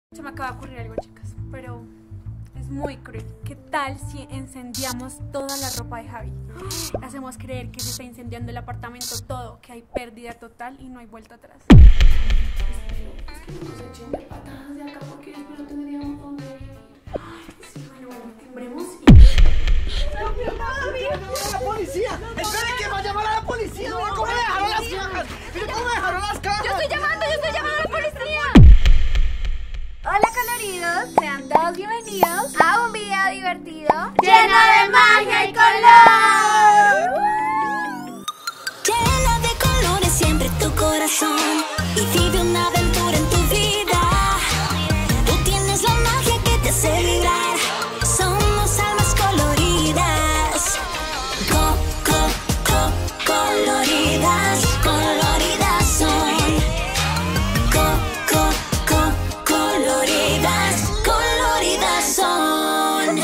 Se me acaba de ocurrir algo, chicas, pero es muy cruel. ¿Qué tal si incendiamos toda la ropa de Javi? Hacemos creer que se está incendiando el apartamento todo, que hay pérdida total y no hay vuelta atrás. Es que no nos echen de patadas de acá porque después no tendríamos dónde ir. Sí, bueno, timbremos y... ¡La policía! ¡Esperen que va a llamar a la policía! ¡Mira cómo me dejaron las cajas! ¡Mira cómo me dejaron las cajas! ¡Yo estoy llamando a la policía! Hola coloridos, sean todos bienvenidos a un video divertido lleno de magia y color. Llena de colores siempre tu corazón y vive una aventura en tu vida. Tú tienes la magia que te hace vibrar. Somos almas coloridas. Coloridas, coloridas son. Coloridas son.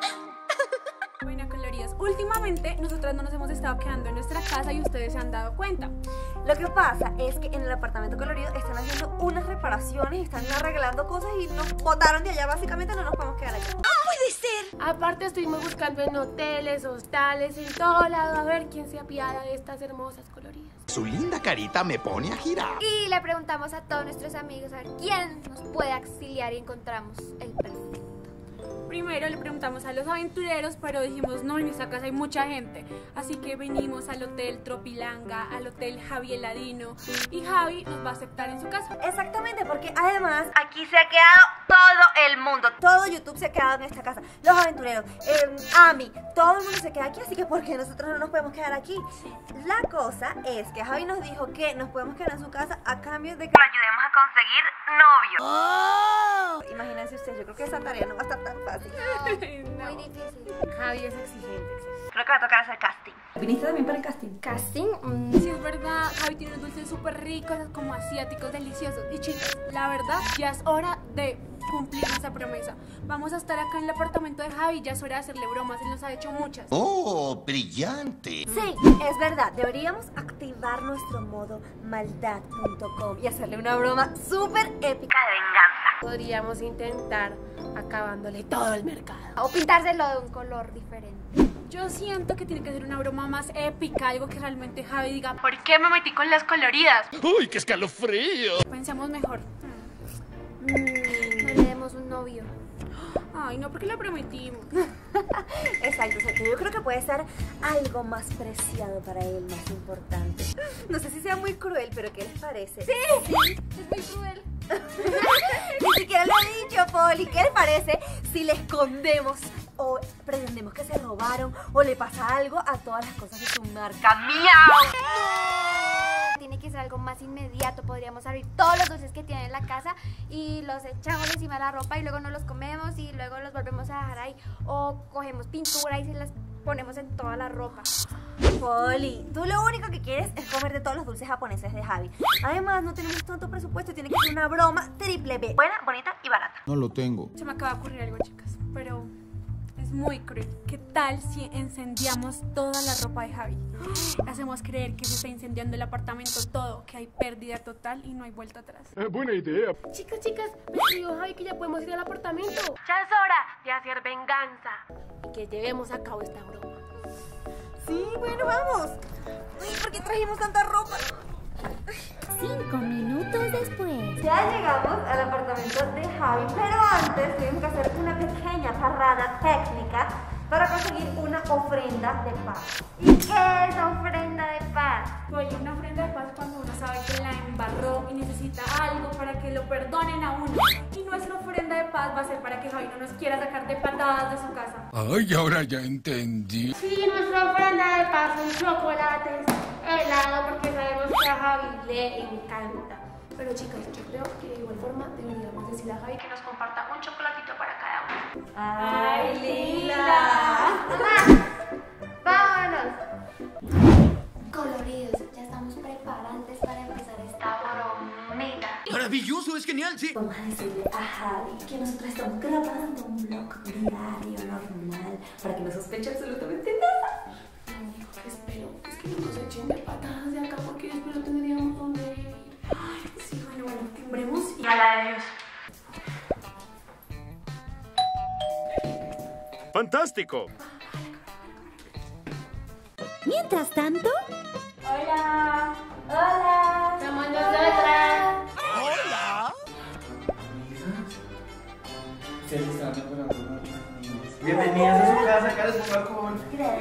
Bueno, coloridas, últimamente nosotras no nos hemos estado quedando en nuestra casa y ustedes se han dado cuenta. Lo que pasa es que en el apartamento colorido están haciendo unas reparaciones, están arreglando cosas y nos botaron de allá, básicamente no nos podemos quedar allá. Aparte estuvimos buscando en hoteles, hostales, en todo lado a ver quién se apiada de estas hermosas coloridas. Su linda carita me pone a girar. Y le preguntamos a todos nuestros amigos a ver quién nos puede auxiliar y encontramos el perfecto. Primero le preguntamos a los aventureros, pero dijimos no, en esta casa hay mucha gente. Así que venimos al Hotel Tropilanga, al Hotel Javi Heladino, y Javi nos va a aceptar en su casa. Exactamente, porque además aquí se ha quedado todo el mundo, todo YouTube se ha quedado en esta casa, los aventureros, Ami, todo el mundo se queda aquí, así que ¿por qué nosotros no nos podemos quedar aquí? La cosa es que Javi nos dijo que nos podemos quedar en su casa a cambio de que lo ayudemos a conseguir novio. Imagínense ustedes, yo creo que esa tarea no va a estar tan fácil. Muy difícil. Javi es exigente. Creo que va a tocar hacer casting. ¿Viniste también para el casting? Casting. Sí, es verdad, Javi tiene unos dulces súper ricos, como asiáticos, deliciosos. Y chicas, la verdad, ya es hora de cumplir esa promesa. Vamos a estar acá en el apartamento de Javi, ya es hora de hacerle bromas, él nos ha hecho muchas. ¡Oh, brillante! Sí, es verdad, deberíamos activar nuestro modo maldad.com y hacerle una broma súper épica de venganza. Podríamos intentar acabándole todo el mercado. O pintárselo de un color diferente. Yo siento que tiene que ser una broma más épica, algo que realmente Javi diga, ¿por qué me metí con las coloridas? ¡Uy, qué escalofrío! Pensemos mejor. No le demos un novio. Ay, no, porque lo prometimos. Exacto, yo creo que puede ser algo más preciado para él, más importante. No sé si sea muy cruel, pero ¿qué les parece? Sí, es muy cruel. Ni siquiera lo he dicho, Poli. ¿Qué les parece si le escondemos o pretendemos que se robaron o le pasa algo a todas las cosas de su marca? ¡Miau! Tiene que ser algo más inmediato. Podríamos abrir todos los dulces que tiene en la casa y los echamos encima de la ropa y luego no los comemos y luego los volvemos a dejar ahí. O cogemos pintura y se las ponemos en toda la ropa. Poli, tú lo único que quieres es comer de todos los dulces japoneses de Javi. Además, no tenemos tanto presupuesto, tiene que ser una broma triple B. Buena, bonita y barata. No lo tengo. Se me acaba de ocurrir algo, chicas, pero es muy cruel. ¿Qué tal si incendiamos toda la ropa de Javi? Hacemos creer que se está incendiando el apartamento todo, que hay pérdida total y no hay vuelta atrás. Buena idea. Chicas, me escribió Javi que ya podemos ir al apartamento. Ya es hora de hacer venganza y que llevemos a cabo esta broma. Sí, bueno, vamos. Uy, ¿por qué trajimos tanta ropa? 5 minutos después. Ya llegamos al apartamento de Javi, pero antes tuvimos que hacer una pequeña parrada técnica para conseguir una ofrenda de paz. ¿Y qué es ofrenda de paz? Oye, una ofrenda de paz cuando uno sabe que la embarró y necesita algo para que lo perdonen a uno. Y nuestra ofrenda de paz va a ser para que Javi no nos quiera sacar de patadas de su casa. Ay, ahora ya entendí. Sí, nuestra ofrenda de paz son chocolates, helado, porque sabemos que a Javi le encanta. Pero chicas, yo creo que de igual forma deberíamos decirle a Javi que nos comparta un chocolatito para cada uno. ¡Ay, Lila! ¡Vámonos! Coloridos, ya estamos preparantes para empezar esta bromita. ¡Maravilloso! ¡Es genial! ¡Sí! Vamos a decirle a Javi que nosotros estamos grabando un vlog diario normal para que no sospeche absolutamente nada. Lo único que espero es que no nos echen de patadas de acá porque después no tendríamos dónde ir. Sí, bueno, timbremos y... Y a la de Dios. ¡Fantástico! Mientras tanto, Hola. Hola. Somos nosotras. ¡Hola! Ustedes están mejorando mucho, niños. Bienvenidas a su casa, acá les pongo alcohol.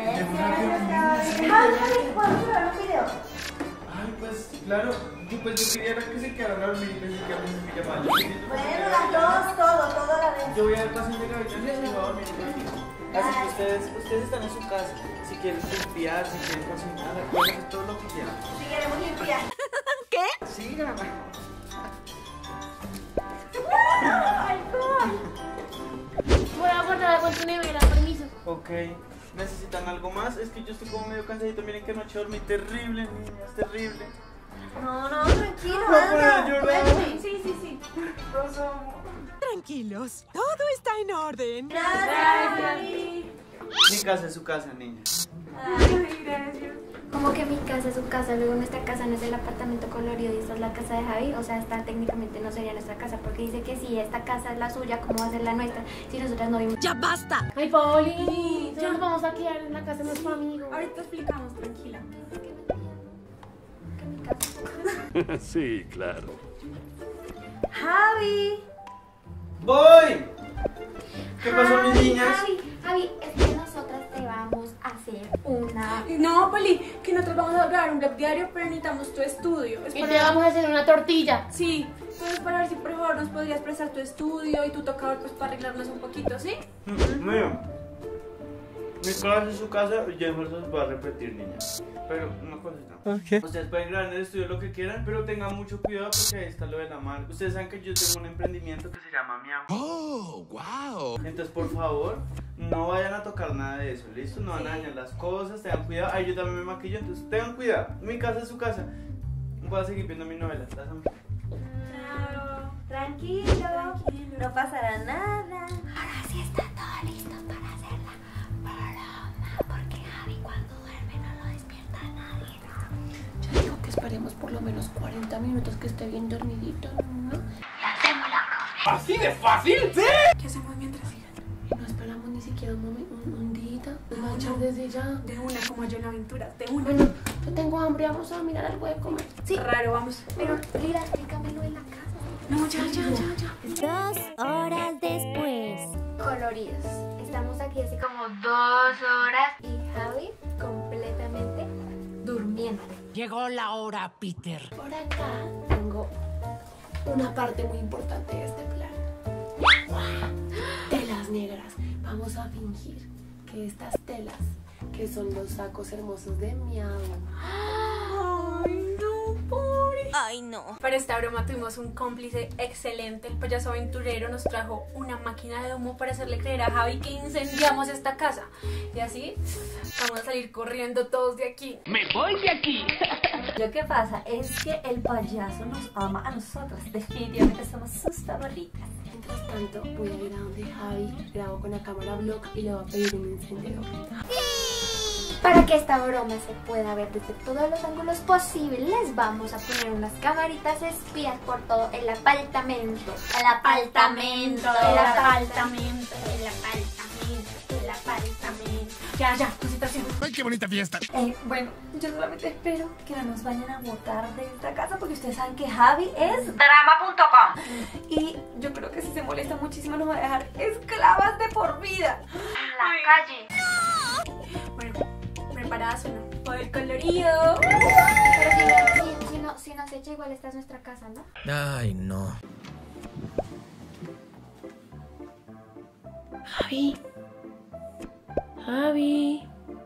Javi, ¿podemos grabar un video? Ay, pues, claro. Pues yo quería que se quedaran a dormir y pensé que habían que llamar. Bueno, las dos, todo a la vez. Yo voy a dar paso de gabinete y voy a dormir un ratito. Así que ustedes están en su casa. Si quieren limpiar, si quieren cocinar, pueden hacer todo lo que quieran. Si queremos limpiar. Sí, graba. Voy a guardar algo en tu nevera, permiso. Ok. ¿Necesitan algo más? Es que yo estoy como medio cansadito. Miren que anoche dormí terrible, niñas, terrible. No, tranquilo, No puedo anda. llorar. Sí. Los amo. Tranquilos, todo está en orden. Gracias. Mi casa es su casa, niña. Ay, gracias. Como que mi casa es su casa, luego nuestra casa no es el apartamento colorido y esta es la casa de Javi, o sea, esta técnicamente no sería nuestra casa, porque dice que si esta casa es la suya, ¿cómo va a ser la nuestra? Si nosotras no vimos. ¡Ya basta! Ay, Pauli, ya nos vamos a quedar en la casa de nuestro amigo. Ahorita explicamos, tranquila. Que mi casa. Sí, claro. Javi. ¡Voy! ¿Qué pasó, mis niñas? Javi, es que nosotras te vamos a hacer una... No, Poli, que nosotros vamos a grabar un blog diario, pero necesitamos tu estudio. Es Y para- te vamos a hacer una tortilla. Sí, entonces para ver si por favor nos podrías prestar tu estudio y tu tocador pues para arreglarnos un poquito, ¿sí? Mira, mi casa es su casa y ya mejor se los voy a repetir, niñas. Pero una cosita. Ustedes pueden grabar en el estudio lo que quieran, pero tengan mucho cuidado porque ahí está lo de la marca. Ustedes saben que yo tengo un emprendimiento que se llama Miau. ¡Oh, wow! Entonces, por favor, no vayan a tocar nada de eso, ¿listo? No van a dañar las cosas, tengan cuidado. Ay, yo también me maquillo, entonces tengan cuidado. Mi casa es su casa. Voy a seguir viendo mi novela. Las amo. Tranquilo. No pasará nada. Ahora sí está todo listo para hacer la broma, porque Javi cuando duerme no lo despierta a nadie, ¿no? Yo digo que esperemos por lo menos 40 minutos que esté bien dormidito, ¿no? ¿Así de fácil? ¡Sí! ¿Qué hacemos mientras sigan? Y no esperamos ni siquiera un día. Nos va a echar desde ya. De una, como yo en aventuras, de una. Bueno, yo tengo hambre, vamos a mirar algo de comer. Sí, raro, vamos. Pero Lila, explícamelo en la casa. No, ya. 2 horas después. Coloridos. Estamos aquí así como 2 horas y Javi completamente durmiendo. Llegó la hora, Peter. Por acá tengo una parte muy importante de este plan. Telas negras. Vamos a fingir que estas telas, que son los sacos hermosos de Miau. Ay, no, pobre. Ay, no. Para esta broma tuvimos un cómplice excelente. El payaso aventurero nos trajo una máquina de humo para hacerle creer a Javi que incendiamos esta casa. Y así vamos a salir corriendo todos de aquí. ¡Me voy de aquí! Lo que pasa es que el payaso nos ama a nosotras. Definitivamente somos sus favoritas. Mientras tanto, voy a ir a donde Javi, grabo con la cámara vlog y le voy a pedir un encendedor. Para que esta broma se pueda ver desde todos los ángulos posibles, vamos a poner unas camaritas espías por todo el apartamento. El apartamento. Ya, concentración. ¡Ay, qué bonita fiesta! Bueno, yo solamente espero que no nos vayan a botar de esta casa porque ustedes saben que Javi es drama.com y yo creo que si se molesta muchísimo nos va a dejar esclavas de por vida. La calle. Bueno, ¿preparadas o no? Por el colorido. Pero si nos echa, igual esta es nuestra casa, ¿no? Ay, no. Javi. Javi.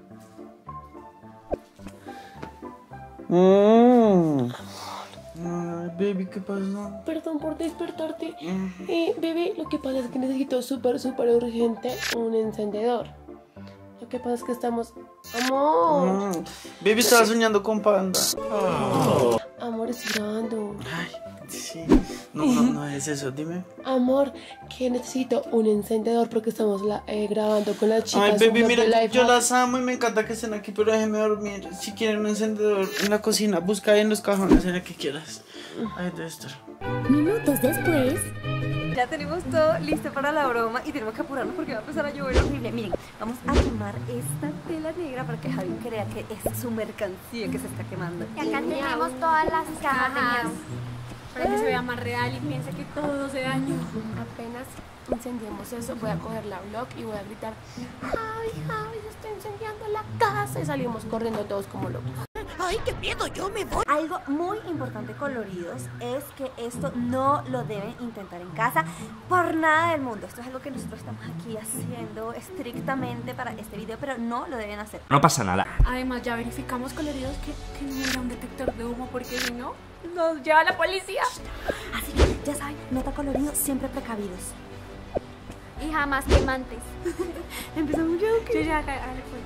Ay, baby, ¿qué pasó? Perdón por despertarte. Bebé, lo que pasa es que necesito súper urgente un encendedor. Lo que pasa es que estamos... ¡Amor! Baby, estaba soñando con Panda. Amor, estoy grabando. Ay, sí. No es eso, dime. Amor, que necesito un encendedor porque estamos grabando con las chicas. Ay, un baby, vlog mira, de Life yo Hack. las amo y me encanta que estén aquí, pero déjenme dormir. Si quieren un encendedor en la cocina, busca ahí en los cajones, en el que quieras. Ahí debe estar. Minutos después. Ya tenemos todo listo para la broma y tenemos que apurarnos porque va a empezar a llover horrible. Miren, vamos a quemar esta tela negra para que Javi crea que es su mercancía que se está quemando. Y acá tenemos todas las cajas. Para que se vea más real y piense que todo se dañó. Apenas incendiemos eso, voy a coger la blog y voy a gritar: Javi, Javi, se está incendiando la casa. Y salimos corriendo todos como locos. ¡Ay, qué miedo! ¡Yo me voy! Algo muy importante, coloridos, es que esto no lo deben intentar en casa por nada del mundo. Esto es algo que nosotros estamos aquí haciendo estrictamente para este video, pero no lo deben hacer. No pasa nada. Además, ya verificamos, coloridos, que no era un detector de humo, porque si no, nos lleva la policía. Así que ya saben, nota colorido, siempre precavidos. Y jamás quemantes. Empezamos ya, ¿o qué? Yo ya, dale, pues.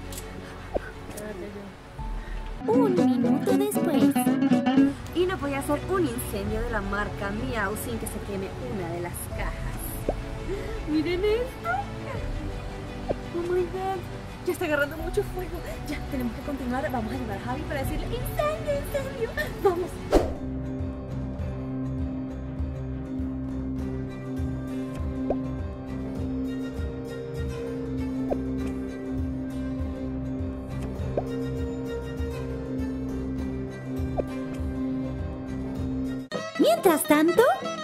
Un minuto después. Y no podía ser un incendio de la marca Miau sin que se queme una de las cajas. Miren esto. Oh my god. Ya está agarrando mucho fuego. Ya, tenemos que continuar. Vamos a llamar a Javi para decirle: ¡incendio, incendio! Vamos. Mientras tanto,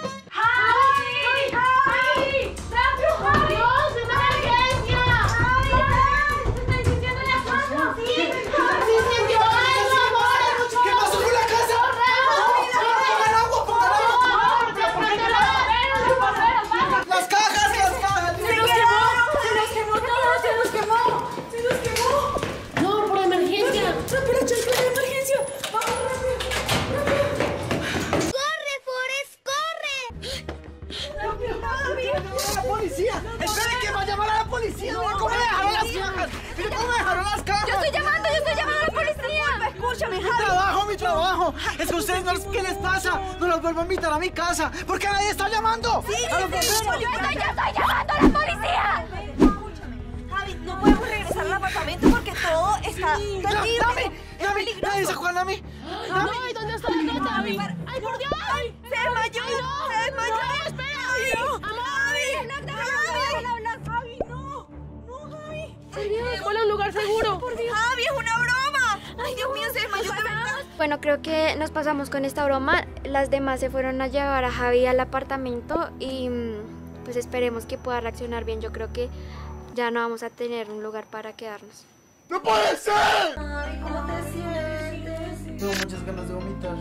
¡Esperen que va a llamar a la policía! ¡Mira cómo me dejaron las cajas! ¡Mira cómo me dejaron las cajas! Yo estoy llamando a la policía. Escúchame, Javi. ¡Mi trabajo! Es que ustedes, ¿qué les pasa? No los vuelvo a invitar a mi casa. ¿Por qué nadie está llamando? Sí, ¡A los bomberos! yo estoy llamando a la policía. Escúchame, Javi, no podemos regresar al apartamento porque todo está terrible. ¡Dame! ¡Nadie sacó a Nami! Ay, ¿dónde está la nota, Javi? ¡Ay, por Dios! Se desmayó. Se desmayó. ¡Espera! Javi, no. No, Javi. Ponla a un lugar seguro. Por Dios. Javi, es una broma. Ay, Dios mío, se desmayó de verdad. Bueno, creo que nos pasamos con esta broma. Las demás se fueron a llevar a Javi al apartamento y pues esperemos que pueda reaccionar bien. Yo creo que ya no vamos a tener un lugar para quedarnos. ¡No puede ser! Javi, ¿cómo te sientes? Tengo muchas ganas de vomitar.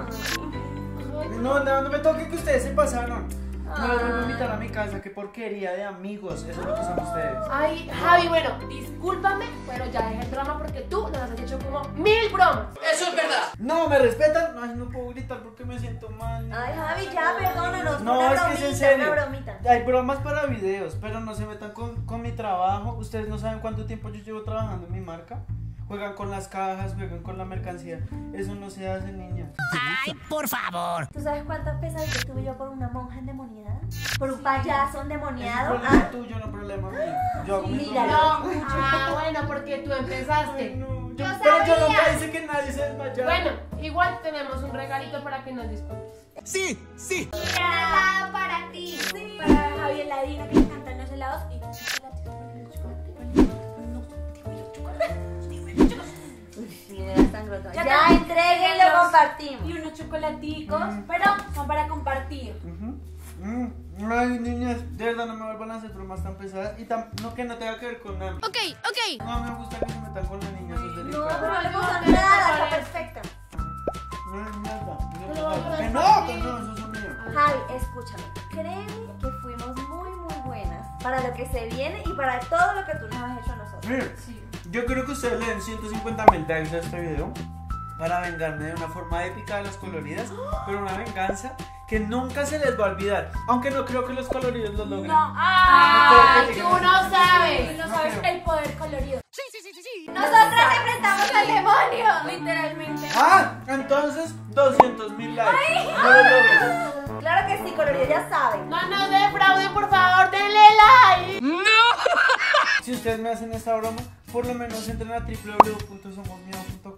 No me toque que ustedes se pasaron. No los vuelvo a invitar a mi casa, qué porquería de amigos. Eso es lo que son ustedes. Ay, Javi, bueno, discúlpame, pero ya dejé el drama porque tú nos has hecho como 1000 bromas. No, ¿me respetan? Ay, no puedo gritar porque me siento mal. Ay, Javi, ya, perdónanos. No, una es que es en bromita, serio. una bromita. Hay bromas para videos, pero no se metan con mi trabajo. Ustedes no saben cuánto tiempo yo llevo trabajando en mi marca. Juegan con las cajas, juegan con la mercancía. Eso no se hace, niña. ¡Ay, por favor! ¿Tú sabes cuántas pesadillas tuve yo por una monja endemoniada? ¿Por un payaso Es endemoniado? un problema tuyo, no problema mío. Yo hago mi Mira, problema. Ah, bueno, porque tú empezaste. Ay, no, pero yo nunca hice que nadie se desmayara. Bueno, igual tenemos un regalito para que nos disculpes. ¡Sí! ¡Sí! Helado para ti. Sí. Para Javier Ladino, que le encantan los helados y Ya entreguen y lo compartimos. y unos chocolaticos, pero son para compartir. Ay, niñas, de verdad no me vuelvan a hacer bromas tan pesadas. Y no que no tenga que ver con nada. Ok. No me gusta que se metan con la niña, eso es No, delicado. pero no le pasa nada, está perfecta. No, nada. Que no, eso es mío. Javi, escúchame. Créeme que fuimos muy buenas para lo que se viene y para todo lo que tú nos has hecho a nosotros. Miren, yo creo que ustedes le den 150.000 likes a este video para vengarme de una forma épica de las coloridas, pero una venganza que nunca se les va a olvidar, aunque no creo que los coloridos lo logren. No, ¡Ay, tú no sabes! Tú no sabes el poder colorido. Nosotras enfrentamos al demonio. Literalmente. Entonces 200.000 likes. No lo logren. Claro que sí, colorido, ya saben. No nos defrauden, por favor, denle like. Si ustedes me hacen esta broma, por lo menos entren a www.somosmiedo.com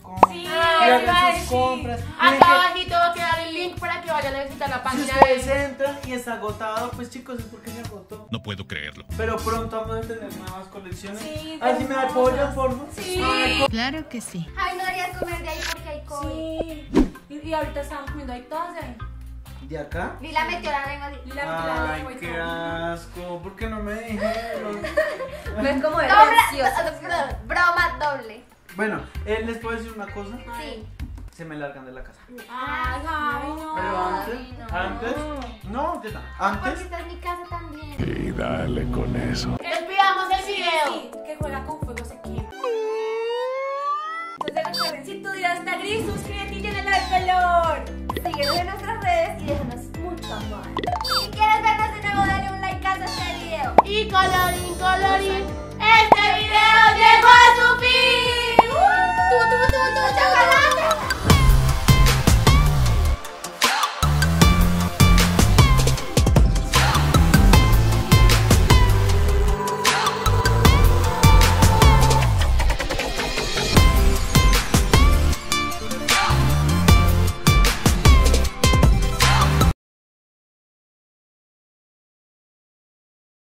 compras. Sí, y hagan iba a sus decir. compras. Acá Miren que abajito va a quedar el link para que vayan a visitar la si página ustedes de... entran y está agotado, pues chicos, es porque se agotó. No puedo creerlo. Pero pronto vamos a tener nuevas colecciones. Sí, Así me apoyan, por favor. Sí. Claro que sí. Ay, no deberías comer de ahí porque hay COVID. Sí. Y ahorita estamos comiendo ahí todas de ahí. ¿De acá? Lila metió la lengua así. Ay, qué asco. ¿Por qué no me dijeron? No es como de Doble, broma doble. Bueno, ¿les puedo decir una cosa? Sí. Se me largan de la casa. Ay, Javi, no. Pero antes, no, ¿qué tal? Porque Antes, esta es mi casa también. Despidamos el video. Sí, que juega con fuego se quema. Entonces recuerden, si tu día está gris, suscríbete y llénala de color. Síguenos en nuestras redes y déjanos mucho amor. Si quieres vernos de nuevo, dale un like a este video. Y colorín, colorín, este video llegó a su fin. ¡Chocolate!